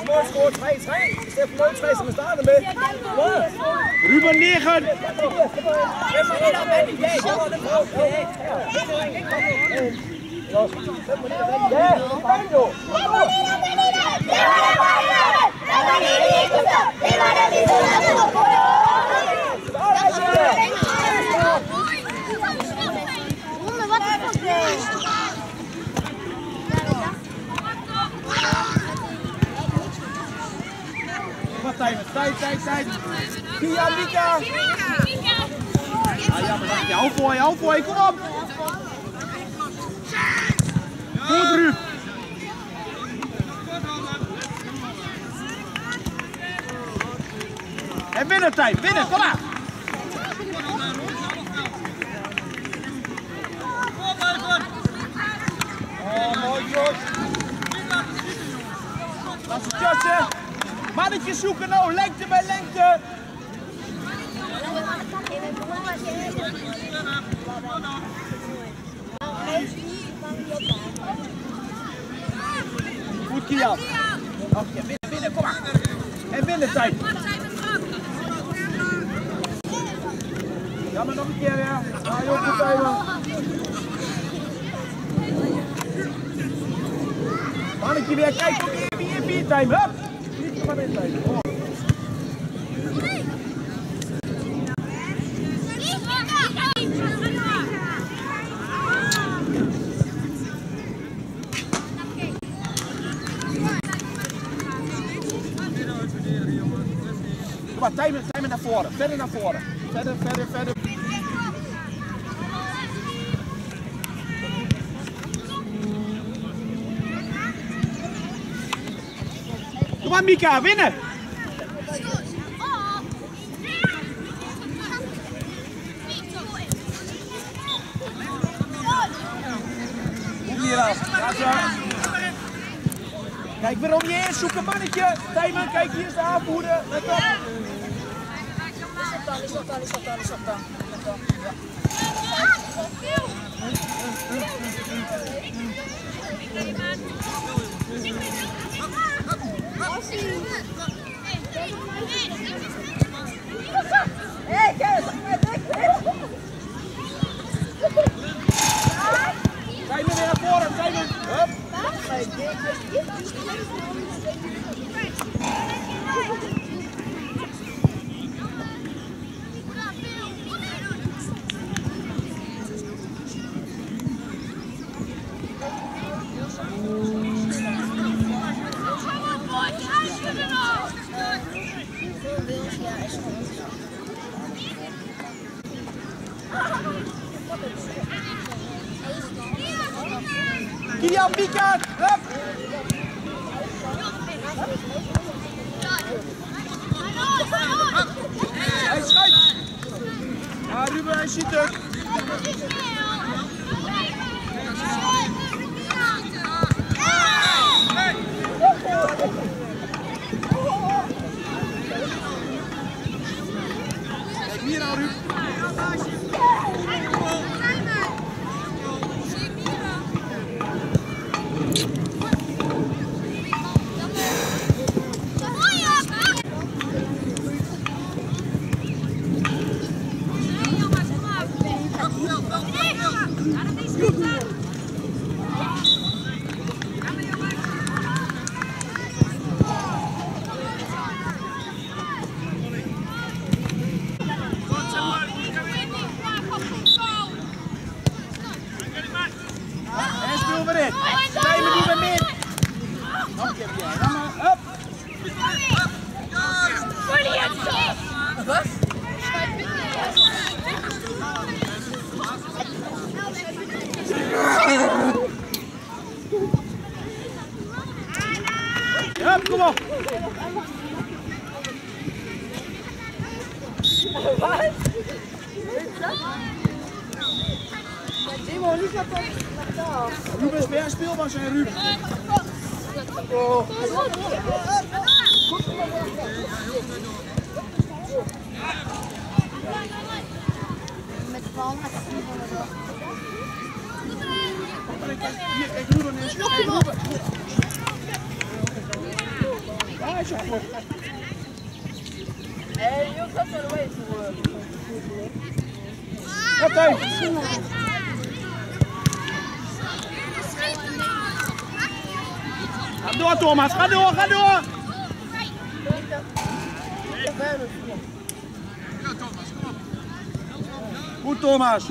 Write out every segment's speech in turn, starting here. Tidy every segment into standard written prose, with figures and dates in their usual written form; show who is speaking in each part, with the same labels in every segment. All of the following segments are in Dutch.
Speaker 1: mooi scoort. Stefan nooit scheidsrechter, we staan erbij.
Speaker 2: Ruben 9. Tijd. Kia, Mika. Ah, jammer, hou voor je, kom op. Goed, Ruud. En winnen, kom maar. Oh, mooi, George. Laat ze tjatsen. Mannetjes zoeken nou, lengte bij lengte. Goed, Kian. Oh, ja, binnen, kom maar. En binnen, tijd. Ja, maar nog een keer, ja. Ah, joh, goed even. Mannetje weer, kijk, ook hier, time, hup. Niet maar in tijd. Oh. Kom maar, timen naar voren, verder naar voren. Verder. Kom maar, Mika, winnen! Kom hier af. Kijk weer om je heen, zoek een mannetje. Tijmen, kijk hier is de aanvoerder. Let op. Is dat dan.
Speaker 3: Hey, kijk,
Speaker 1: Tijmen weer naar voren, Tijmen. Hup. Kian, Mika, hup! Hij schuift! Ah, Ruben, hij ziet het! Kijk hier nou, Ruben! Ja, kom op!
Speaker 3: Wat? Simon, niet zo top.
Speaker 1: Ruben is weer speelbaar zijn, Ruben. Oh.
Speaker 3: Met de bal naar de
Speaker 1: Hier, kijk Ruben eens. Kijk Ruben.
Speaker 3: Hey, you got to wait to work.
Speaker 2: Oké. Ga door, Thomas. Ga door, ga door. Goed, Thomas.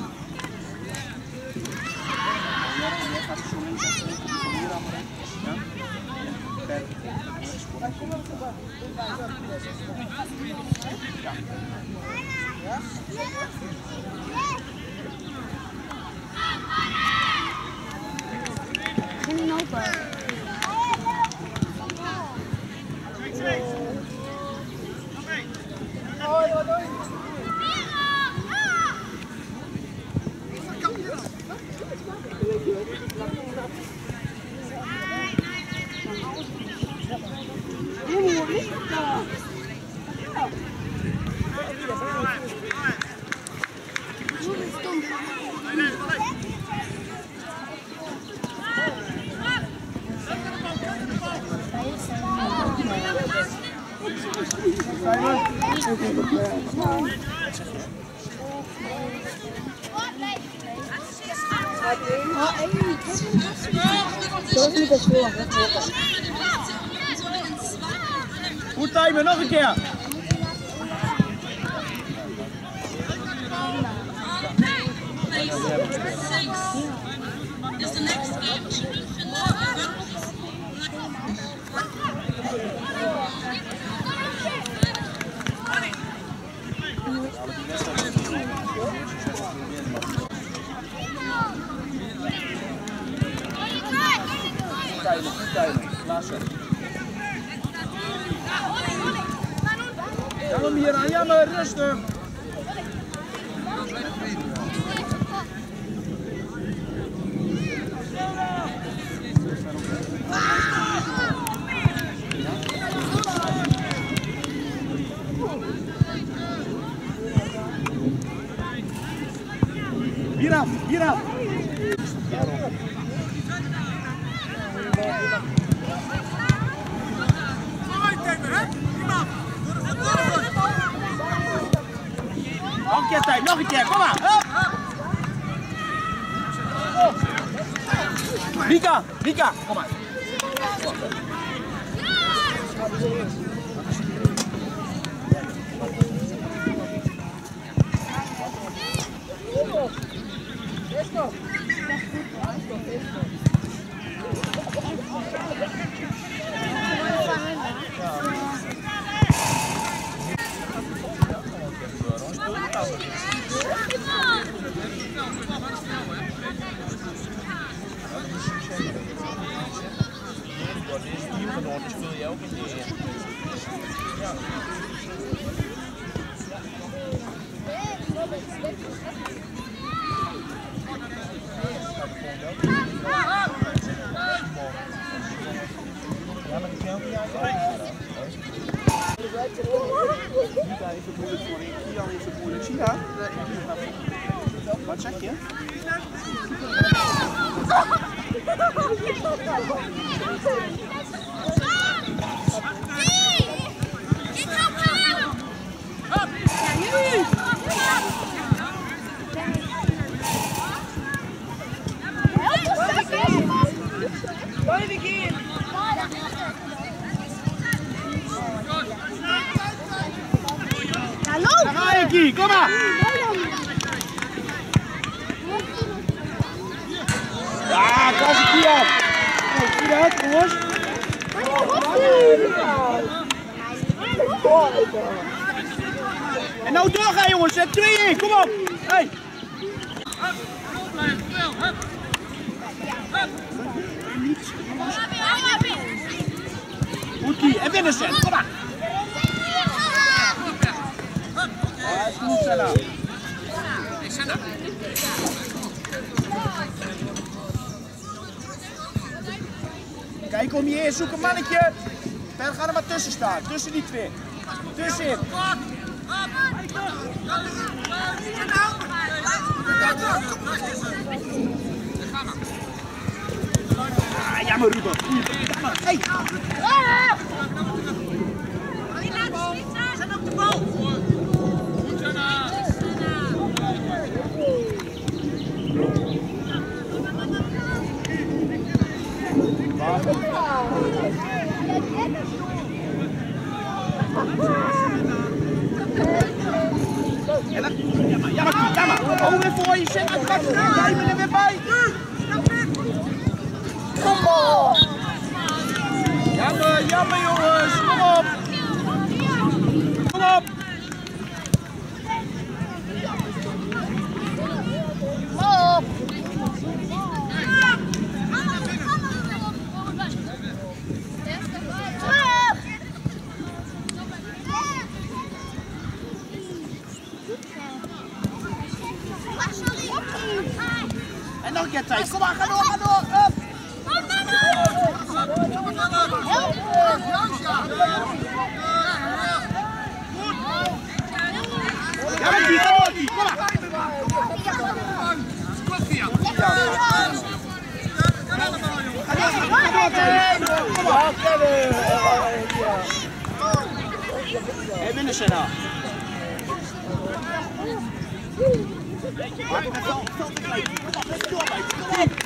Speaker 2: Goed timen, nog een keer. Goed timen, Lassen. Kom hier aan, jammer, rustig. Hieraf, hieraf. Nog een keer tijd, nog een keer, kom maar. Rika, Rika, kom maar. Speel je ook in de eerste. Ja. Ja, maar die filmpje Rita is het moeilijk voor Kian is het moeilijk. Zie je? Wat zeg je? Kom maar! Ja, dat is het hier. Zie je dat, jongens? En nou doorgaan, jongens. Zet 2 in. Kom op. Hey. Goed, Kie. En binnen zet. Kom maar. Ja, is goed, Senna. Kijk om je heen, zoek een mannetje. Per ga er maar tussen staan, tussen die twee. Tussenin. Ah, jammer Ruben. Hey. Jammer. Oh, weer voor je. Zet het gat erin. Jij bent er weer bij.
Speaker 3: Kom op!
Speaker 2: Jammer jongens. Kom op. Kom op.
Speaker 3: Op!
Speaker 2: En nog een keer tijd. Kom maar, ga door. Up. Ja, maar die, ga door die. Kom maar. Kom maar. Hé, binnen Senna. Maar ik ben veel te klein. Kom op, let's door, mate. Kom op.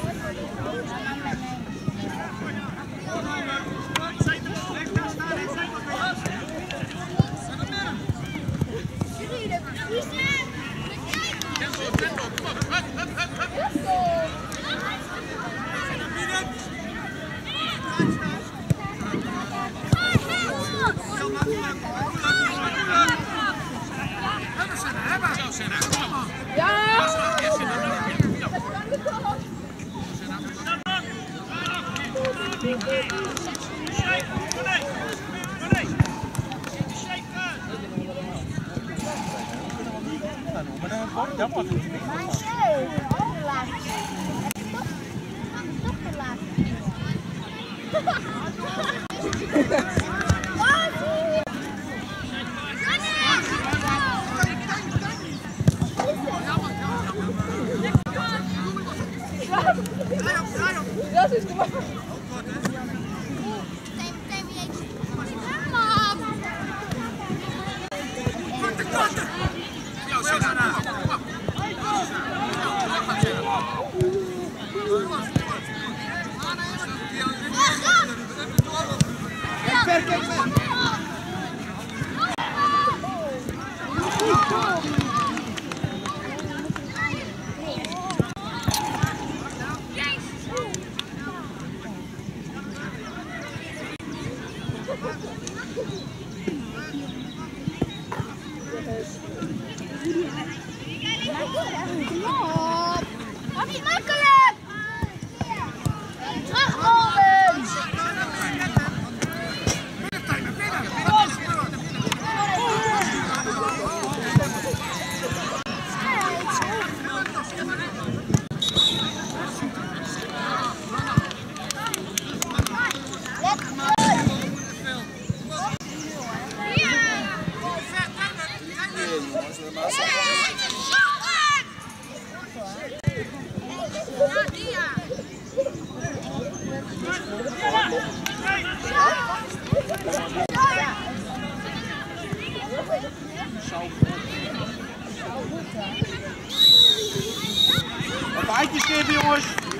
Speaker 4: Wat niet makkelijk! Terugrollen!
Speaker 2: Even eitjes geven jongens.